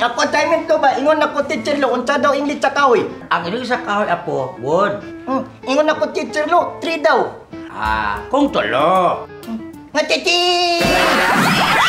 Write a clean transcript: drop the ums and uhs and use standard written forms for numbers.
Ako assignment to ba? Ingon ako teacher lo, unsa daw English sa kahoy? Ang ilig sa kahoy, Apo, wood. Ingon ako teacher lo, 3 daw. Kung tulo. Nga, chichi!